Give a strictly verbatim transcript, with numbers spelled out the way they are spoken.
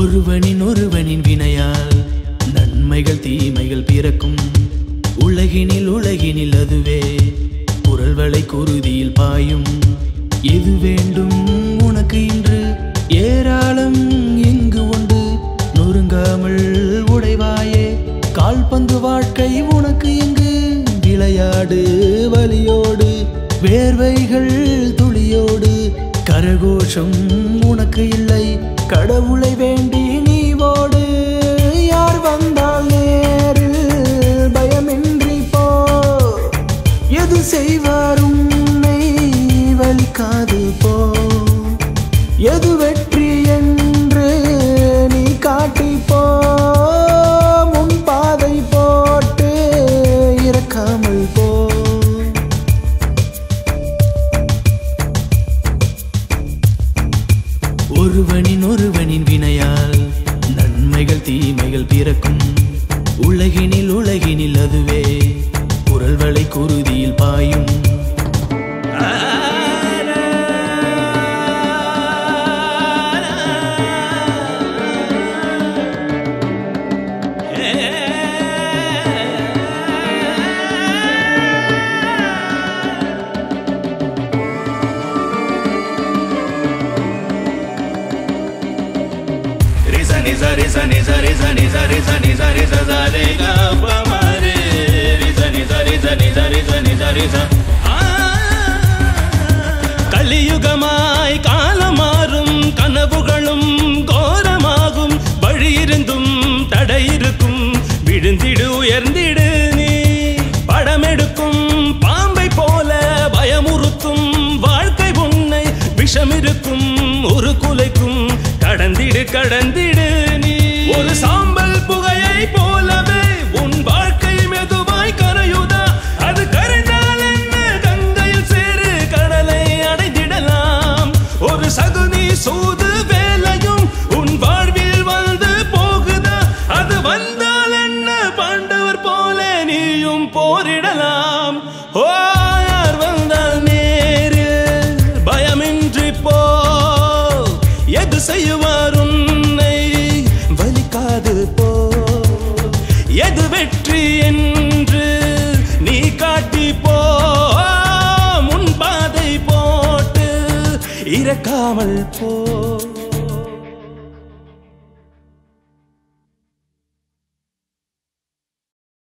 ஒருவனின் ஒருவனின் வினையால் நன்மைகள் தீமைகள் பிறக்கும். உலகினில் உலகினில் அதுவே குரல்வளை குருதியில் பாயும். எது வேண்டும் உனக்கு இன்று ஏராளம் எங்கு உண்டு. நொறுங்காமல் உடைவாயே கால்பந்து வாழ்க்கை உனக்கு எங்கு. விளையாடு வலியோடு வேர்வைகள் துளியோடு. கரகோஷம் உனக்கு இல்லை கடவுளை வேண்டி நீ ஓடு. யார் வந்தால் நேரில் பயமின்றி போ. எது செய்வார் உன்னை வலிக்காது போ. எது வெற்றி என்று நீ காட்டி போ. முன் பாதை போட்டு இறக்காமல் போ. ஒருவனின் ஒருவனின் வினையால் நன்மைகள் தீமைகள் பிறக்கும். உலகினில் உலகினில் அதுவே குரல்வளை குருதியில் பாயும். Nisa nisa nisa nisa nisa nisa nisa nisa za re ga pa ma re. Nisa nisa nisa nisa nisa nisa nisa. கலியுகமாய் காலமாறும் கனவுகளும் கோரமாகும். வழி இருந்தும் தடை இருக்கும் விழுந்திடு உயர்ந்திடு நீ. படமெடுக்கும் பாம்பை போல பயமுறுத்தும் வாழ்க்கை உன்னை விஷம் இருக்கும் ஒரு குலைக்கும். கடந்திடு கடந்திடு நீ. ஒரு சாம்பல் புகையை போலவே உன் வாழ்க்கை மெதுவாய் கரையுதா. அது கரைந்தால் என்ன கங்கையில் சேரு கடலை அடைந்திடலாம். ஒரு சகுனி சூது வேலையும் உன் வாழ்வில் வந்து போகுதா. அது வந்தால் என்ன பாண்டவர் போல நீயும் போரிடலாம். ஓ யார் வந்தால் நேரில் பயமின்றி போ. எது செய்வார் உன்னை வலிக்காது போ. எது வெற்றி என்று நீ காட்டி போ. முன் பாதை போட்டு இறக்காமல் போ.